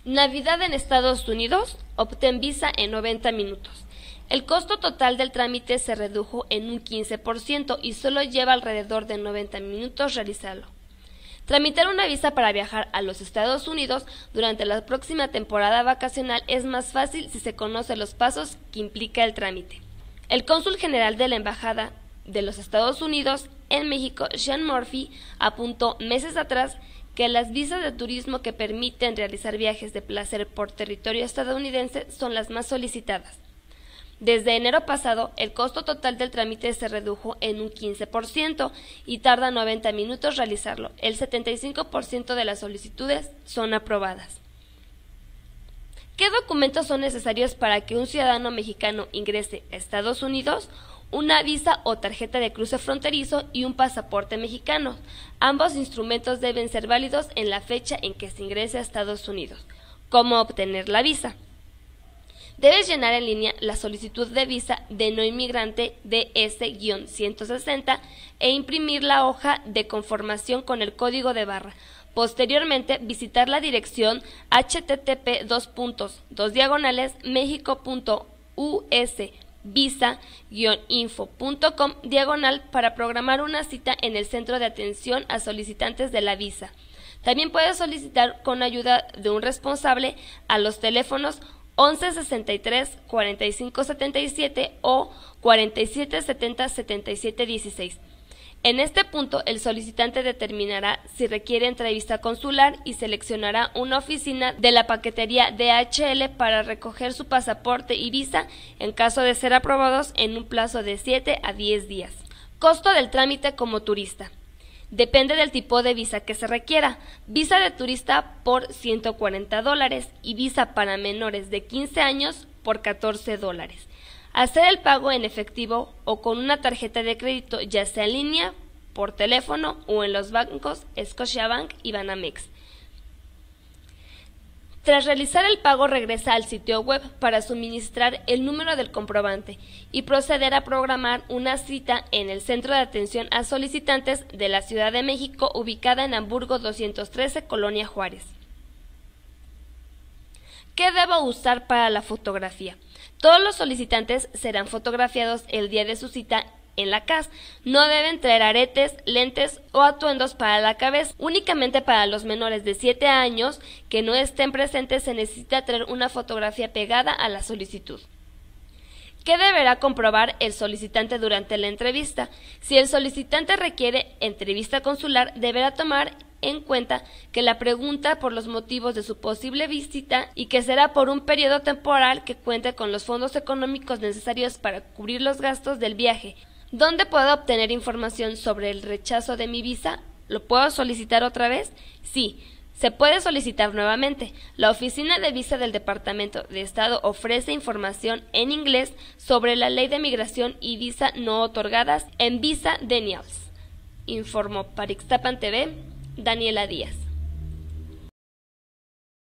Navidad en Estados Unidos, obtén visa en 90 minutos. El costo total del trámite se redujo en un 15% y solo lleva alrededor de 90 minutos realizarlo. Tramitar una visa para viajar a los Estados Unidos durante la próxima temporada vacacional es más fácil si se conocen los pasos que implica el trámite. El cónsul general de la Embajada de los Estados Unidos en México, Sean Murphy, apuntó meses atrás que las visas de turismo que permiten realizar viajes de placer por territorio estadounidense son las más solicitadas. Desde enero pasado, el costo total del trámite se redujo en un 15% y tarda 90 minutos realizarlo. El 75% de las solicitudes son aprobadas. ¿Qué documentos son necesarios para que un ciudadano mexicano ingrese a Estados Unidos? Una visa o tarjeta de cruce fronterizo y un pasaporte mexicano. Ambos instrumentos deben ser válidos en la fecha en que se ingrese a Estados Unidos. ¿Cómo obtener la visa? Debes llenar en línea la solicitud de visa de no inmigrante DS-160 e imprimir la hoja de conformación con el código de barra. Posteriormente, visitar la dirección http://mexico.us-visa-info.com/ para programar una cita en el centro de atención a solicitantes de la visa. También puedes solicitar con ayuda de un responsable a los teléfonos 1163 4577 o 4770 7716. En este punto, el solicitante determinará si requiere entrevista consular y seleccionará una oficina de la paquetería DHL para recoger su pasaporte y visa en caso de ser aprobados en un plazo de 7 a 10 días. Costo del trámite como turista. Depende del tipo de visa que se requiera. Visa de turista por $140 y visa para menores de 15 años por $14. Hacer el pago en efectivo o con una tarjeta de crédito, ya sea en línea, por teléfono o en los bancos Scotiabank y Banamex. Tras realizar el pago, regresa al sitio web para suministrar el número del comprobante y proceder a programar una cita en el Centro de Atención a Solicitantes de la Ciudad de México, ubicada en Hamburgo 213, Colonia Juárez. ¿Qué debo usar para la fotografía? Todos los solicitantes serán fotografiados el día de su cita en la CAS. No deben traer aretes, lentes o atuendos para la cabeza. Únicamente para los menores de 7 años que no estén presentes se necesita traer una fotografía pegada a la solicitud. ¿Qué deberá comprobar el solicitante durante la entrevista? Si el solicitante requiere entrevista consular, deberá tomar en cuenta que la pregunta por los motivos de su posible visita y que será por un periodo temporal que cuente con los fondos económicos necesarios para cubrir los gastos del viaje. ¿Dónde puedo obtener información sobre el rechazo de mi visa? ¿Lo puedo solicitar otra vez? Sí, se puede solicitar nuevamente. La Oficina de Visa del Departamento de Estado ofrece información en inglés sobre la Ley de Migración y Visa no otorgadas en Visa Denials. Informó para Ixtapan TV, Daniela Díaz.